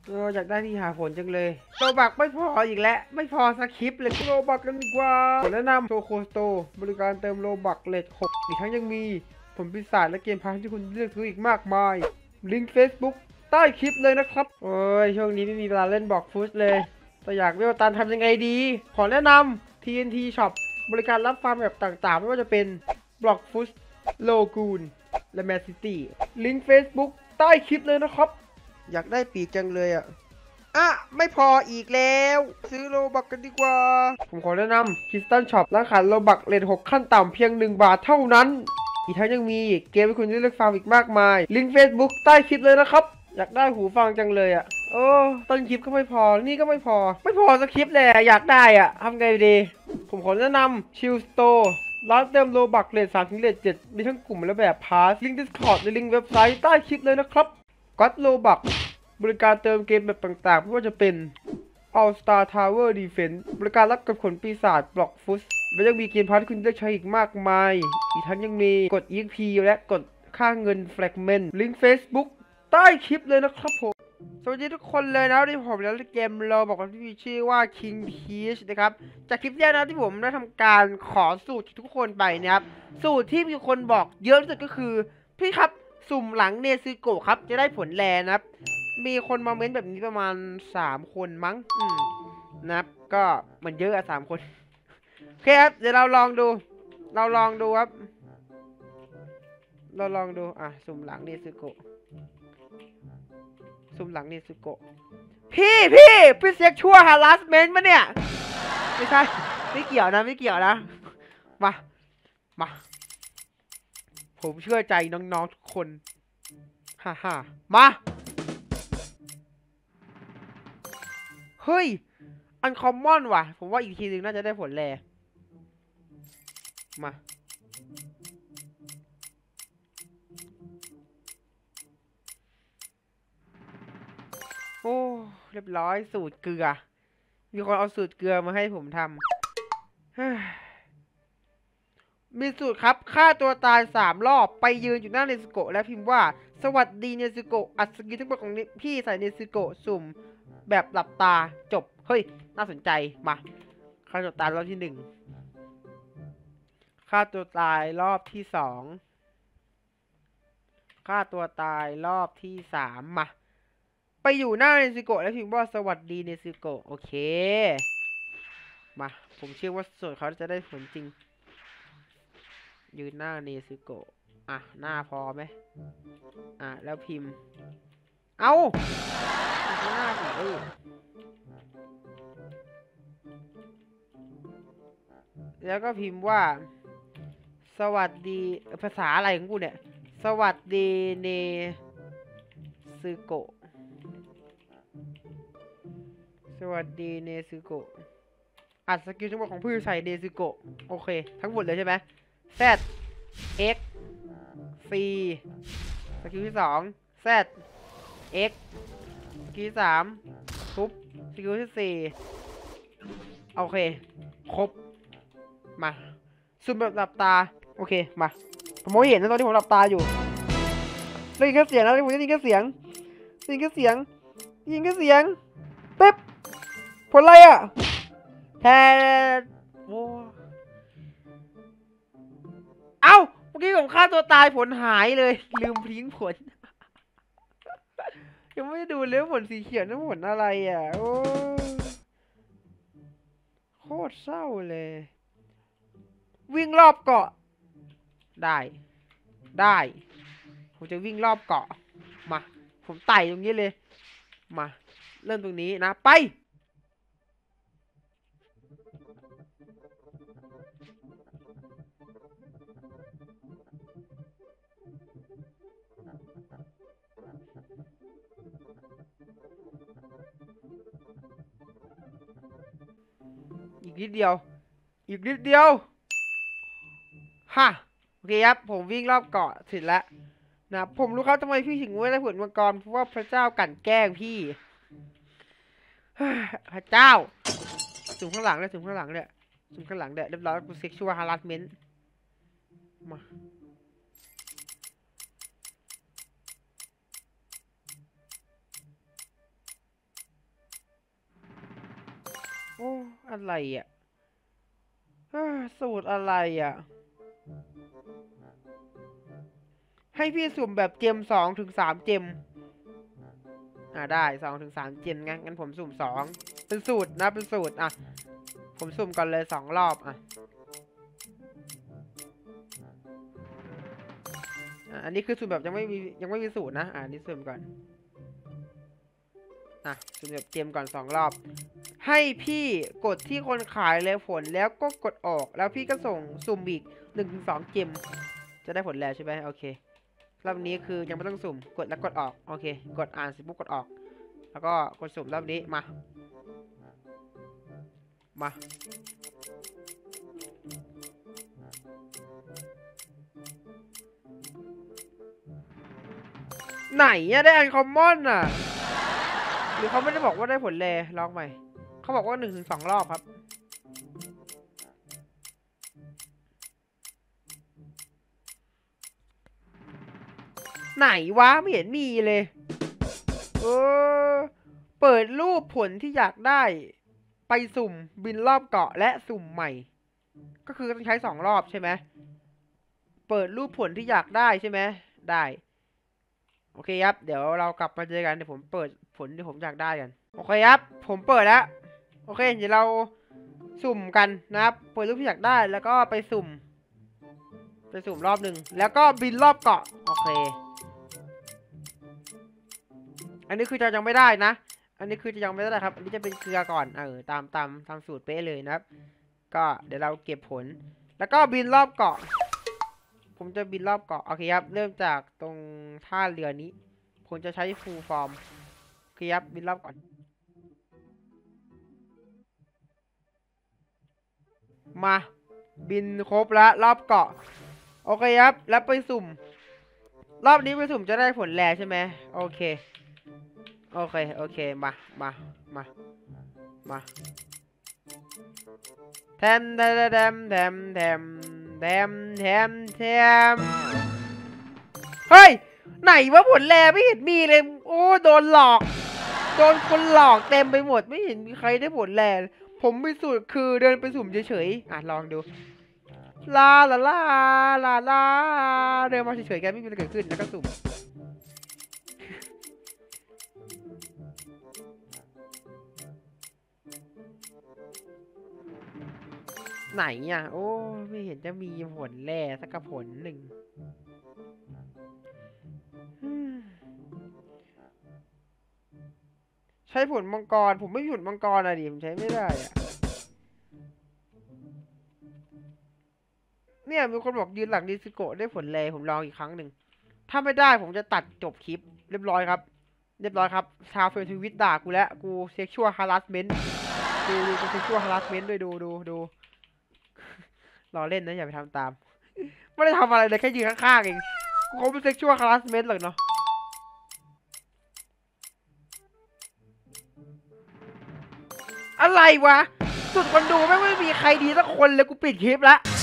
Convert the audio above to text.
อยากได้ที่หาผลจังเลยโลบักไม่พออีกแล้วไม่พอสคริปต์เลยโลบักกันดีกว่าแนะนำโชโคสโตบริการเติมโลบักเลท6อีกทั้งยังมีผลปีศาจและเกมพาร์ทที่คุณเลือกซื้ออีกมากมายลิงก์ Facebook ใต้คลิปเลยนะครับโอ้ยช่วงนี้ไม่มีเวลาเล่นบล็อกฟุตเลยแต่อยากเวลตันทำยังไงดีขอแนะนำ TNT Shop บริการรับฟาร์มแบบต่างๆไม่ว่าจะเป็นบล็อกฟุตโลกูนและแมนซิตี้ลิงก์ Facebook ใต้คลิปเลยนะครับอยากได้ปีกจังเลยอ่ะไม่พออีกแล้วซื้อโลบักกันดีกว่าผมขอแนะนำคริสตัลช็อปร้านขายโลบักเรท6ขั้นต่ำเพียง1 บาทเท่านั้นอีกทั้งยังมีเกมให้คุณได้เลือกฟังอีกมากมายลิงก์ Facebook ใต้คลิปเลยนะครับอยากได้หูฟังจังเลยโอ้ต้นคลิปก็ไม่พอนี่ก็ไม่พอสักคลิปเลยอยากได้ทำไงดีผมขอแนะนำชิลสโตร์ร้านเติมโลบักเรท3 ถึงเรท7มีทั้งกลุ่มและแบบพาสลิงก์ Discord และลิงก์เว็บไซต์ใต้คลิปเลยนะครับก็อดโลบักบริการเติมเกมแบบต่างๆไม่ว่าจะเป็น All Star Tower Defense บริการรับกับผลปีศาจบล็อกฟุตและยังมีเกมพาร์ทที่คุณได้ใช้อีกมากมายอีกทั้งยังมีกด EXP และกดค่าเงิน Fragment ลิงก์ Facebook ใต้คลิปเลยนะครับผมสวัสดีทุกคนเลยนะที่ผมแล้วเกมเราบอกว่าที่มีชื่อว่า King Peach นะครับจากคลิปแรกนะที่ผมได้ทำการขอสูตรทุกคนไปนะครับสูตรที่มีคนบอกเยอะที่สุดก็คือพี่ครับสุ่มหลังเนซึโกะครับจะได้ผลแลนะครับมีคนมาเม้นแบบนี้ประมาณ3 คนมั้งนะครับก็มันเยอะ3 คนโอเคครับเดี๋ยวเราลองดูครับเราลองดูสุ่มหลังเนซึโกะพี่เซ็กชั่วฮาร์สเมนต์มาเนี่ยไม่ใช่ไม่เกี่ยวนะมาผมเชื่อใจน้องๆทุกคนฮ่ามาเฮ้ยอันคอมมอนว่ะผมว่าอีกทีนึงน่าจะได้ผลแลมาโอ้เรียบร้อยสูตรเกลือมีคนเอาสูตรเกลือมาให้ผมทำมีสูตรครับฆ่าตัวตาย3 รอบไปยืนอยู่หน้าเนซึโกะและพิมพ์ว่าสวัสดีเนซึโกะอัดสกิลทั้งหมดของพี่ใส่เนซึโกะสุ่มแบบหลับตาจบเฮ้ยน่าสนใจมาฆ่าตัวตายรอบที่1ฆ่าตัวตายรอบที่2ฆ่าตัวตายรอบที่3มาไปอยู่หน้าเนซึโกะแล้วพิมพ์ว่าสวัสดีเนซึโกะโอเคมาผมเชื่อว่าสูตรเขาจะได้ผลจริงยืนหน้าเนซึโกะหน้าพอไหมแล้วพิมพ์เอาหน้าสิแล้วก็พิมพ์ว่าสวัสดีภาษาอะไรของกูเนี่ยสวัสดีเนซึโกะสวัสดีเนซึโกะอัดสกิลทั้งหมดของพี่ใส่เนซึโกะโอเคทั้งหมดเลยใช่ไหมZ X C สกิลที่2 Z X สกิลที่3ทุบสกิลที่4โอเคครบมาซูมแบบหลับตาโอเคมาผมไม่เห็นนะตอนที่ผมหลับตาอยู่ได้ยินแค่เสียงนะผมได้ยินแค่เสียงปึ๊บผลอะไรแทนโอ้เอ้าเมื่อกี้ผมฆ่าตัวตายผลหายเลยลืมพลิ้งผลยังไม่ได้ดูเลยผลสีเขียวนั่นผลอะไรโอ้โคตรเศร้าเลยวิ่งรอบเกาะได้ผมจะวิ่งรอบเกาะมาผมไต่ตรงนี้เลยมาเริ่มตรงนี้นะไปอีกนิดเดียวฮะโอเคครับผมวิ่งรอบเกาะเสร็จแล้วนะผมรู้ครับทำไมพี่ถึงไม่ได้ผลมังกรเพราะว่าพระเจ้ากลั่นแกล้งพี่พระเจ้าสูงข้างหลังเลยเรียบร้อยกูเซ็กชวลฮาร์สเมนต์มาอะไรอ่ะสูตรอะไรอ่ะให้พี่สุ่มแบบเจม2 ถึง 3เจมได้2 ถึง 3เจมงั้นผมสุ่ม2เป็นสูตรนะเป็นสูตรผมสุ่มก่อนเลย2 รอบอันนี้คือสุ่มแบบยังไม่มีสูตรนะอันนี้สุ่มก่อนสุ่มแบบเจมก่อน2 รอบให้พี่กดที่คนขายเลยผลแล้วก็กดออกแล้วพี่ก็ส่งสุ่มอีก1 ถึง 2เจมจะได้ผลแล้วใช่ไหมโอเครอบนี้คือยังไม่ต้องสุ่มกดแล้วกดออกโอเคกดอ่านเสร็จปุ๊บกดออกแล้วก็กดสุ่มรอบนี้มาไหนอะได้อันคอมมอนอะหรือเขาไม่ได้บอกว่าได้ผลแลลองใหม่เขาบอกว่า1 ถึง 2 รอบครับไหนวะไม่เห็นมีเลยเปิดรูปผลที่อยากได้ไปสุ่มบินรอบเกาะและสุ่มใหม่ก็คือต้องใช้2 รอบใช่ไหมเปิดรูปผลที่อยากได้ใช่ไหมได้โอเคครับเดี๋ยวเรากลับมาเจอกันเดี๋ยวผมเปิดผลที่ผมอยากได้กันโอเคครับผมเปิดแล้วโอเคเดี๋ยวเราสุ่มกันนะครับเปิดรูปที่อยากได้แล้วก็ไปสุ่มรอบหนึ่งแล้วก็บินรอบเกาะโอเคอันนี้คือจะยังไม่ได้นะอันนี้คือจะยังไม่ได้ครับอันนี้จะเป็นเกลือก่อนตามสูตรเป๊ะเลยนะครับก็เดี๋ยวเราเก็บผลแล้วก็บินรอบเกาะผมจะบินรอบเกาะโอเคครับเริ่มจากตรงท่าเรือนี้ผมจะใช้ฟูลฟอร์มโอเคครับบินรอบก่อนมาบินครบแล้วรอบเกาะโอเคครับแล้วไปสุ่มรอบนี้ไปสุ่มจะได้ผลแรใช่ไหมโอเคมาแทมเฮ้ยไหนว่าผลแรไม่เห็นมีเลยโอ้โดนหลอกโดนคนหลอกเต็มไปหมดไม่เห็นมีใครได้ผลแรผมไปสูตรคือเดินไปสุ่มเฉยๆลองดูลาเดินมาเฉยๆกันไม่มีอะไรเกิดขึ้นแล้วก็สุ่มไหนโอ้ไม่เห็นจะมีผลแร่สักผลหนึ่งใช้ผลมังกรผมไม่มีผลมังกรดิผมใช้ไม่ได้เนี่ยมีคนบอกยืนหลังดิสโก้ได้ผลแร่ผมลองอีกครั้งหนึ่งถ้าไม่ได้ผมจะตัดจบคลิปเรียบร้อยครับชาวเฟซทวิตด่ากูแล้วกูเซ็กชวลฮาร์สเมนต์ดูกูเซ็กชวลฮาร์สเมนต์ด้วยดูรอเล่นนะอย่าไปทำตามไม่ได้ทำอะไรเลยแค่ยืนข้างๆเองกูเป็นเซ็กชวลฮาร์สเมนต์หรอกเนาะอะไรวะสุดคนดูไม่มีใครดีสักคนเลยกูปิดคลิปละ